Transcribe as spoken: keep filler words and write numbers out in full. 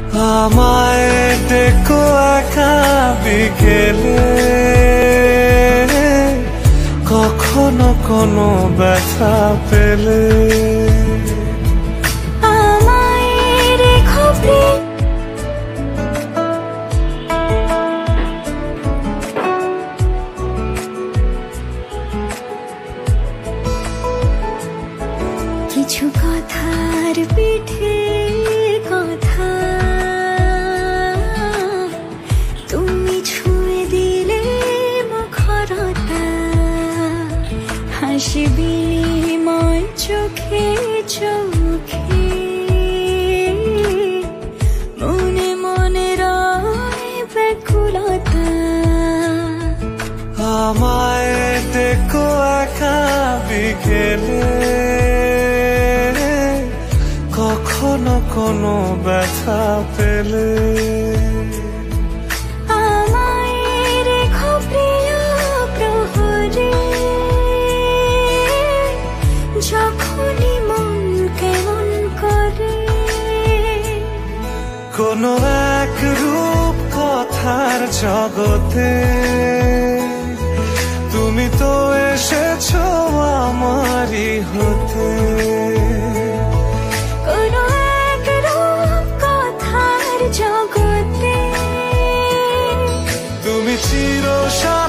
আমায় ডেকো একা বিকেলে, কখনো কোনো ব্যথা পেলে আমায় রেখো প্রিয়। কিছু কথার পিঠে কথা তুমি ছুঁয়ে দিলে মুখরতা, হাসি বিনিময় চোখে চোখে, মনে মনে রয় ব্যাকুলতা। আমায় ডেকো একা বিকেলে, কখনো কোনো ব্যথা পেলে আমায় রেখো প্রিয় প্রহরে, যখনই মন কেমন করে। কোনো এক রূপ কথার জগতে তুমি তো এসেছো আমারই হতে। কোনো এক রূপ কথার জগতে তুমি চির